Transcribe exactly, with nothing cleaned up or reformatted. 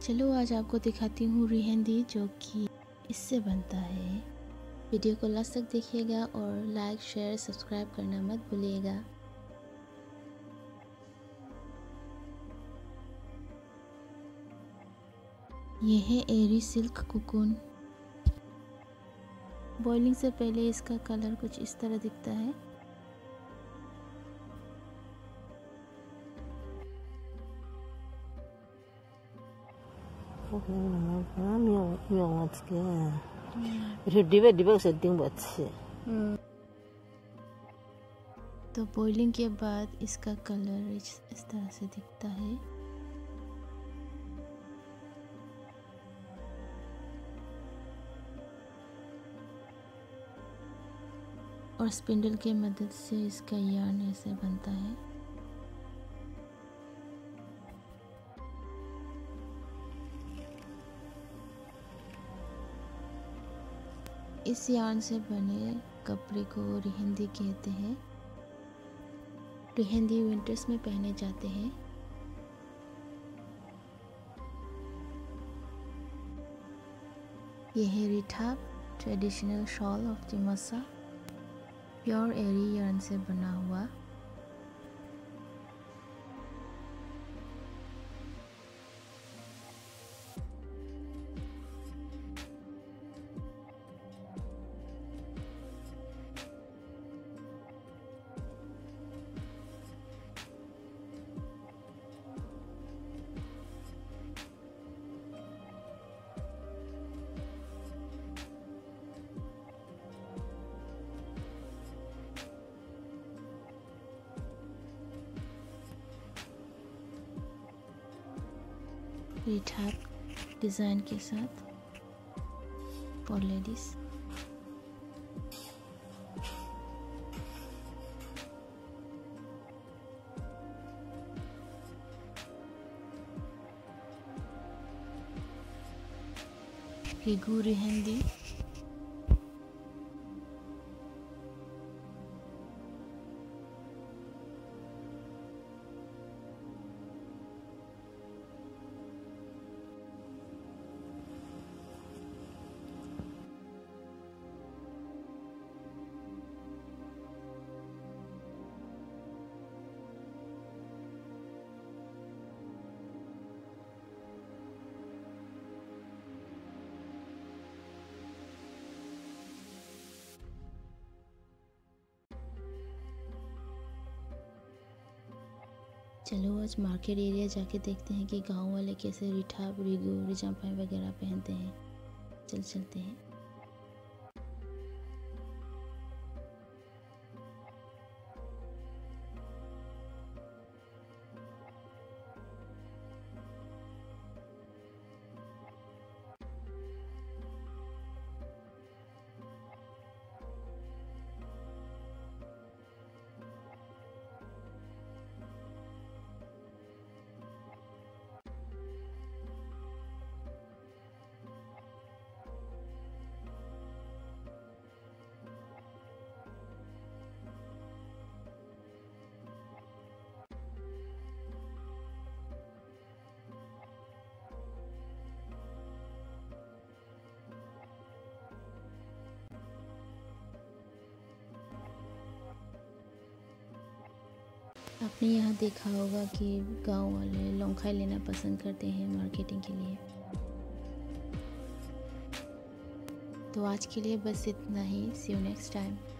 चलो आज आपको दिखाती हूँ रिहंदी जो कि इससे बनता है। वीडियो को लास्ट तक देखिएगा और लाइक शेयर सब्सक्राइब करना मत भूलिएगा। यह है एरी सिल्क कुकुन। बॉइलिंग से पहले इसका कलर कुछ इस तरह दिखता है। तो बॉइलिंग के बाद इसका कलर इस, इस तरह से दिखता है। और स्पिंडल के मदद से इसका यार्न ऐसे बनता है। इस यार्न से बने कपड़े को रिहंदी कहते हैं। रिहंदी विंटर्स में पहने जाते हैं। यह है रिठाब, traditional shawl of Dimasa, pure eri yarn से बना हुआ। रिठाब डिज़ाइन के साथ फॉर लेडीज। रिगू रिहंदी। चलो आज मार्केट एरिया जाके देखते हैं कि गांव वाले कैसे रिठाब, रिगू, रिजापाई वगैरह पहनते हैं। चल चलते हैं। आपने यहाँ देखा होगा कि गांव वाले लौंखाई लेना पसंद करते हैं मार्केटिंग के लिए। तो आज के लिए बस इतना ही। See you next time.